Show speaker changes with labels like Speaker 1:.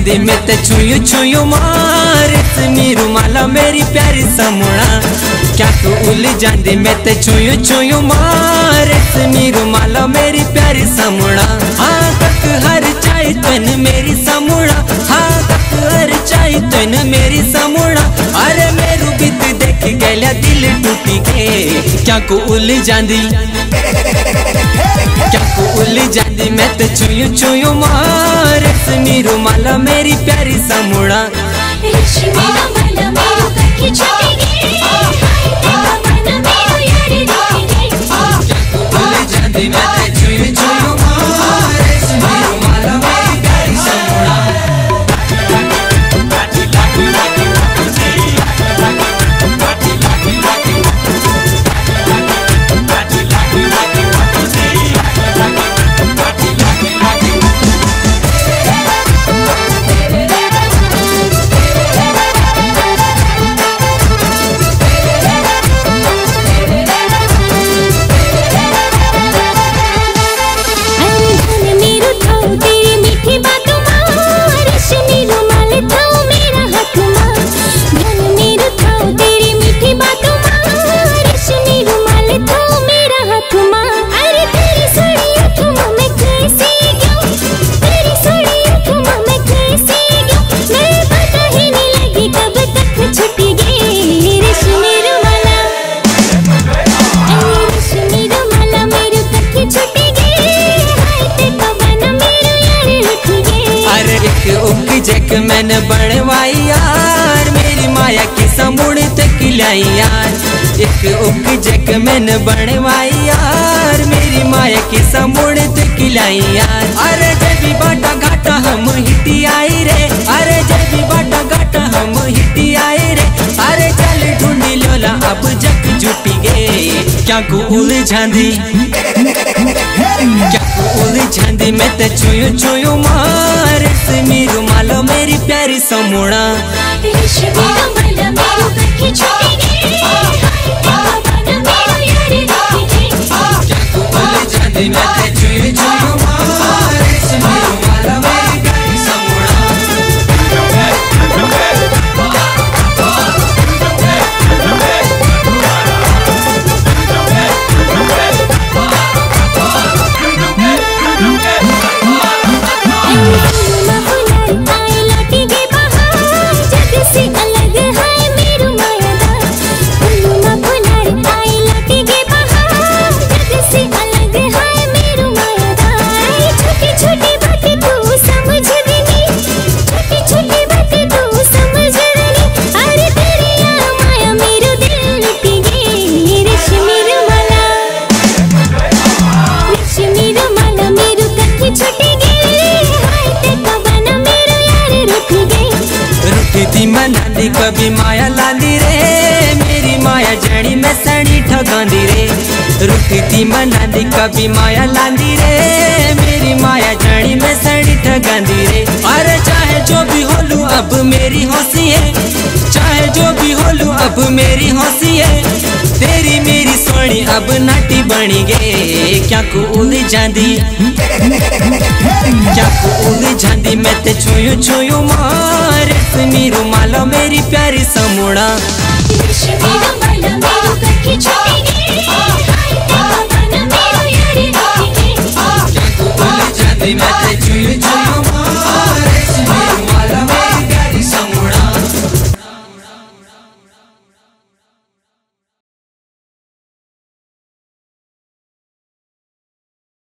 Speaker 1: जांदी मैं ते छुयू छुयू मार रेशमी रुमाला मेरी प्यारी समूणा क्या तू उल जांदी मैं ते छुयू छुयू मार रेशमी रुमाला मेरी प्यारी समूणा हाँ तक हर चाय तन मेरी समूणा हाँ तक हर चाय तन मेरी समूणा अरे मेरू बीत देख गया दिल टूटी के क्या को उल जांदी क्या को उल जांदी मैं ते छुयू छुयू मार रेशमी रुमाला मेरी प्यारी समूणा
Speaker 2: रेशमी रुमाला मेरू कक्की छुटेगी हाय तेरा मन मेरू यार देखेगी
Speaker 1: क्या को उल जांदी मैं ते छुयू छुयू मार रेशमी रुमाला मेरी प्यारी समूणा जक मैंने बनवाई यार मेरी माया की समूण तक लाई यार एक उक जक मैंने बनवाई यार मेरी माया की समूण तक लाई यार अरे जब भी बाटा घाटा हम हिटी आई रे अरे जब भी बाटा घाटा हम हिटी आई रे अरे चल ढूंढी लोला अब जक जुटी गए क्या को उल झांदी क्या को उल झांदी मैं ते छुयू छुयू मार रेशमी रुमाला मेरी प्यारी समूणा
Speaker 2: रेशमी रुमाला मेरू कक्की छुटेगी हाय तेरा मन मेरू यार देखेगी
Speaker 1: क्या को उल झांदी मैं ते छुयू छुयू मार रेशमी रुमाला मेरी प्यारी समूणा कभी माया लांदी रे मेरी माया जड़ी में सड़ी ठगांदी रे रुकी थी मनांदी कभी माया लांदी रे मेरी माया जड़ी में सड़ी ठगांदी रे अरे चाहे जो भी होलू अब मेरी हौसी है चाहे जो भी होलू अब मेरी हौसी है तेरी मेरी सोनी अब नाटी बनी गे क्या को उल जांदी क्या को उल जांदी मैं ते छुयू छुयू मार रेशमी रुमाला मेरी प्यारी समूणा
Speaker 2: रेशमी रुमाला मेरू कक्की छुटेगी